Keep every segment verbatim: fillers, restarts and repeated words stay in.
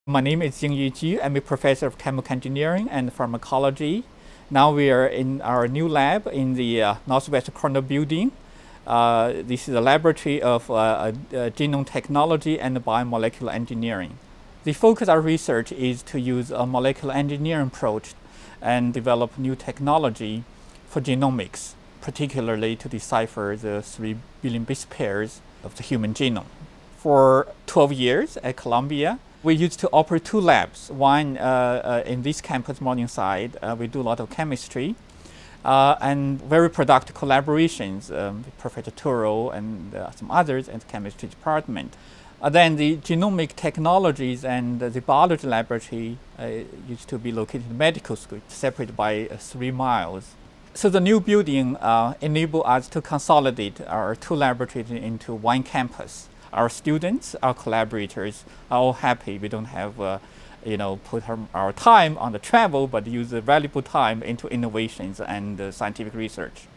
My name is Jingyue Ju. I'm a professor of chemical engineering and pharmacology. Now we are in our new lab in the uh, Northwest corner building. Uh, this is a laboratory of uh, uh, genome technology and biomolecular engineering. The focus of our research is to use a molecular engineering approach and develop new technology for genomics, particularly to decipher the three billion base pairs of the human genome. For twelve years at Columbia, we used to operate two labs. One uh, uh, in this campus, Morningside, uh, we do a lot of chemistry uh, and very productive collaborations um, with Professor Turo and uh, some others in the chemistry department. Uh, then the genomic technologies and uh, the biology laboratory uh, used to be located in the medical school, separated by uh, three miles. So the new building uh, enabled us to consolidate our two laboratories into one campus. Our students, our collaborators are all happy. We don't have, uh, you know, put our, our time on the travel, but use the valuable time into innovations and uh, scientific research.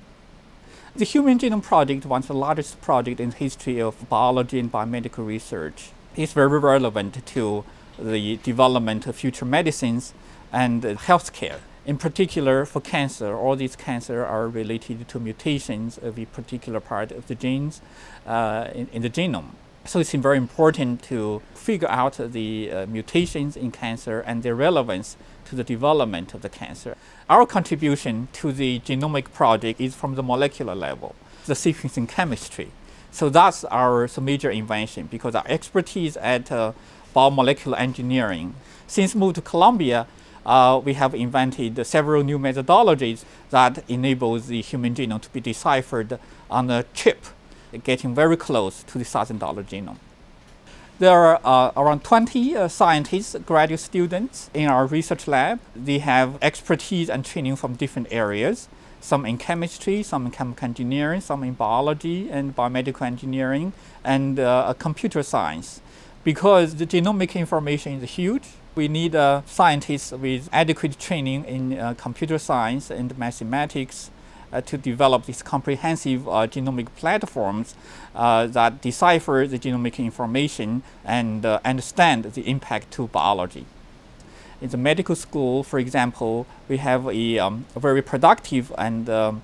The Human Genome Project, one of the largest projects in the history of biology and biomedical research, is very relevant to the development of future medicines and uh, healthcare. In particular, for cancer, all these cancers are related to mutations of a particular part of the genes uh, in, in the genome. So it's very important to figure out the uh, mutations in cancer and their relevance to the development of the cancer. Our contribution to the genomic project is from the molecular level, the sequencing chemistry. So that's our so major invention, because our expertise at uh, biomolecular engineering. Since moved to Columbia, Uh, we have invented several new methodologies that enables the human genome to be deciphered on a chip, getting very close to the thousand dollar genome. There are uh, around twenty uh, scientists, graduate students in our research lab. They have expertise and training from different areas, some in chemistry, some in chemical engineering, some in biology and biomedical engineering, and uh, computer science. Because the genomic information is huge, we need uh, scientists with adequate training in uh, computer science and mathematics uh, to develop these comprehensive uh, genomic platforms uh, that decipher the genomic information and uh, understand the impact to biology. In the medical school, for example, we have a, um, a very productive and um,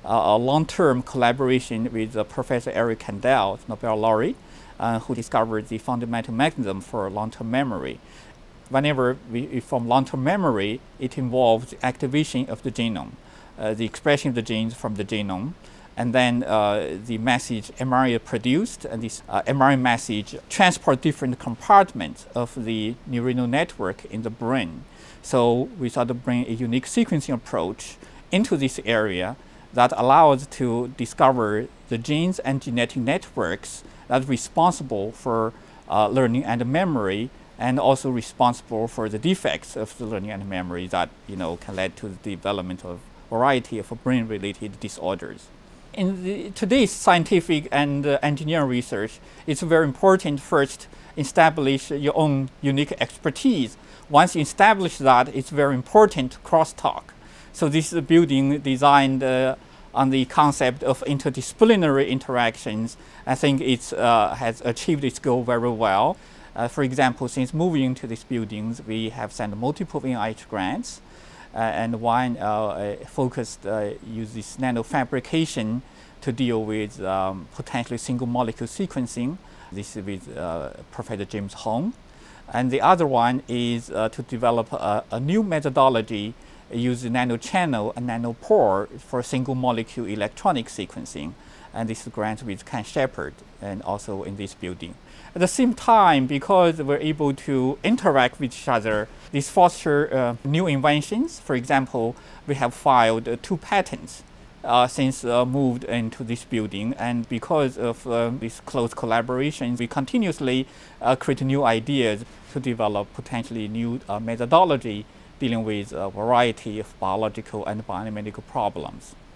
a long-term collaboration with uh, Professor Eric Kandel, Nobel laureate, uh, who discovered the fundamental mechanism for long-term memory. Whenever we form long-term memory, it involves the activation of the genome, uh, the expression of the genes from the genome, and then uh, the message M R N A produced, and this uh, M R N A message transport different compartments of the neuronal network in the brain. So we thought to bring a unique sequencing approach into this area that allows to discover the genes and genetic networks that are responsible for uh, learning and memory, and also responsible for the defects of the learning and memory that you know can lead to the development of a variety of brain-related disorders. In the, today's scientific and uh, engineering research, it's very important first establish your own unique expertise. Once you establish that, it's very important to crosstalk. So this is a building designed uh, on the concept of interdisciplinary interactions. I think it uh, has achieved its goal very well. Uh, for example, since moving into these buildings, we have sent multiple N I H grants, uh, and one uh, uh, focused uh, uses nanofabrication to deal with um, potentially single molecule sequencing. This is with uh, Professor James Hong. And the other one is uh, to develop a, a new methodology using nanochannel and nanopore for single molecule electronic sequencing. And this is a grant with Ken Shepard, and also in this building. At the same time, because we're able to interact with each other, this fosters uh, new inventions. For example, we have filed uh, two patents uh, since uh, moved into this building, and because of uh, this close collaboration, we continuously uh, create new ideas to develop potentially new uh, methodology dealing with a variety of biological and biomedical problems.